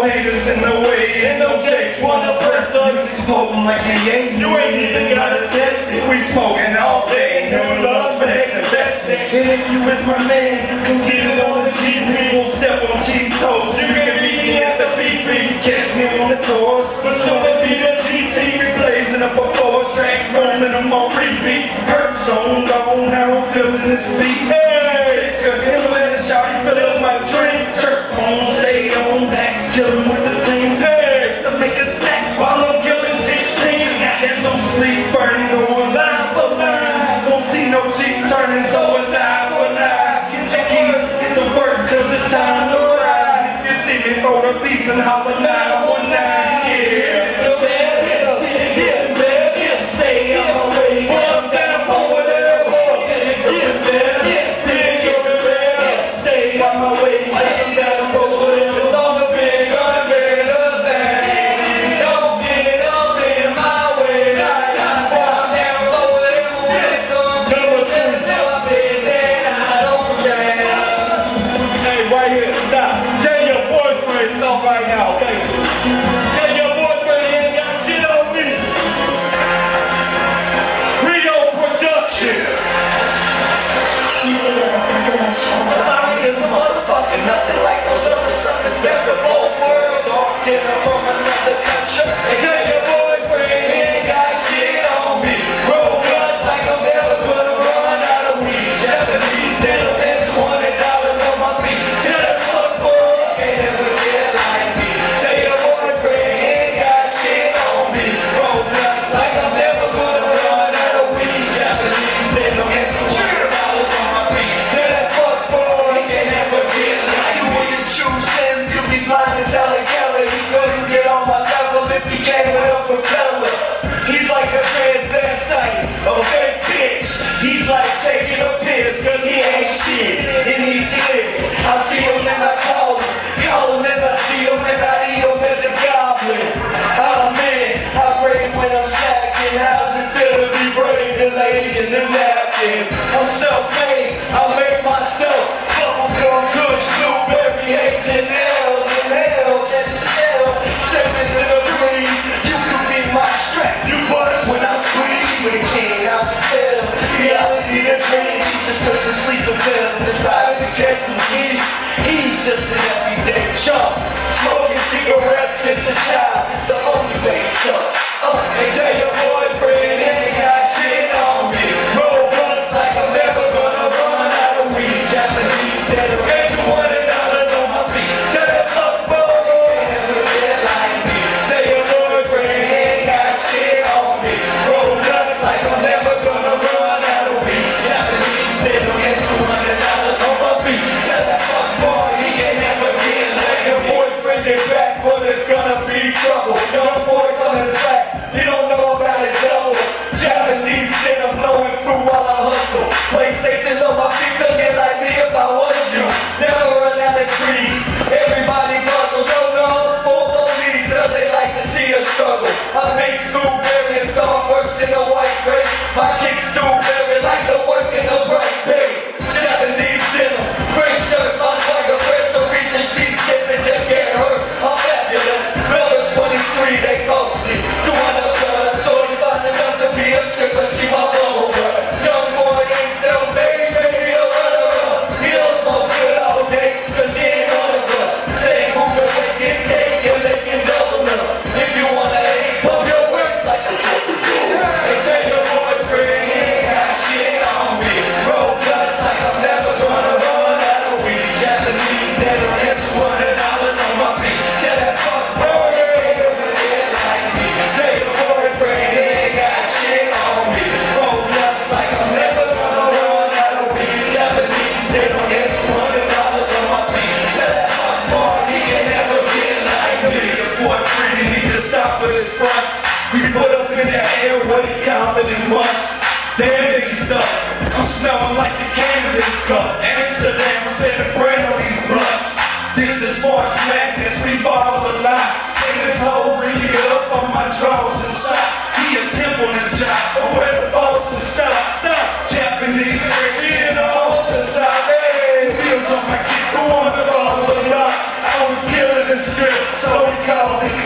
haters in the way. And no jakes wanna press us. Music's potent like NBA. You ain't even gotta test it. We smoking all day. New love's my next investment. And if you is my man, come get it on the GP. Won't step on cheese toes. You can meet me at the BP. Catch me on the tours. But soon it be the GT. We blazing up a force track, rolling them on repeat. Hurt zone gone, now I'm feeling this beat. Hey, cause let a shawty fill up my drink. Shirt on, stay on, backs chillin' with the team. Hey, to make a stack while I'm killing 16. Got that no sleep burning, going line for line. Won't see no cheek turning, so it's eye for eye. Get your keys, get to work, cause it's time to ride. You see me throw the piece and hop a 919, yeah. Right now, okay? Tell your boyfriend he ain't got shit on me. Rio Production. Sorry is a motherfucker, nothing like those other suckers. Best of both worlds, all dinner from another country. And tell your boyfriend he ain't got shit on me. Roll guns like I'm never gonna run out of weed. Japanese denim and $200 on my feet. Tell that fuckboy can't ever get like me. Tell your boyfriend he ain't got shit on me. Roll guns like I'm never gonna run out of weed. Japanese denim and $200 on my feet. Tell that fuckboy he can't ever get like me. You wouldn't choose him, you'd be blind as Helen Keller. He couldn't get on my level if he came with a propeller. He's like a transvestite, a fake bitch. He's like taking a piss, cause he ain't shit. And he's living. I see him and I call him as I see him and I eat him as a goblin. Oh man, I pray when I'm slacking. How's it feel to be brave and laid in the napkin? I'm self-made, I made myself. Bubblegum, kush, blueberry, haze, and L's in hell. Catch a tail, step into the breeze. You can be my strap. You bust when I squeeze. With a king, how's it feel? Reality a dream. Just took some sleeping pills and decided to catch some keys. He's just an everyday chump. Smoking cigarettes since a child. It's the only way stuff. And tell your boyfriend he ain't got shit on me. Roll guns like I'm never gonna run out of weed. Japanese denim and $200 on my feet. Tell that fuckboy he ain't ever get like me. Tell your boyfriend he ain't got shit on me. Roll guns like I'm never gonna run out of weed. Japanese denim and $200 on my feet. Tell that fuckboy he ain't ever get like me. Your boyfriend is back, but it's gonna be trouble. Young boy coming slack, he don't know about his double. Japanese denim blowing through while I hustle. PlayStation's on my feet, looking like me if I was you. Never run out of trees. Everybody puzzle, don't know full police, cause they like to see us struggle. I make strawberry and start worse than a white grape. My kick's strawberry like the work in the bright pay. Japanese denim, great shirt, my swagger fresh. The reason she's giving to get hurt. I'm fabulous. Builders 23, they cost me 200 plus. So they find enough to be a stripper. She my bubble butt. Young boy ain't self-made, baby, a runner-up. He don't smoke good all day, cause he ain't one of us. Say moving, making cake, you're making double up. If you wanna hate, pump your works like a triple do. And tell your boyfriend he ain't got shit on me. Roll guns like I'm never gonna run out of weed. Japanese denim and $200 on my feet. Tell that fuckboy he ain't ever get like me. Tell your boyfriend he ain't got shit on me. Roll guns like I'm never gonna run out of weed. Japanese denim and $200 on my feet. Tell that fuckboy he can never get like me. Your boyfriend he need to stop with his fronts. We put up in the air what he confident wants. Damn nigga stuff, I'm smelling like the cannabis cup. Amsterdam instead of bread on these blunts. This is March Madness, we bottle a lot. Stay this whole ring up on my drawers and socks. He a temple and job, I wear the boats and stuff. Japanese rich in the altar top. Hey, wheels on my kids who want to bottle a lot. I was killing the strip, so call the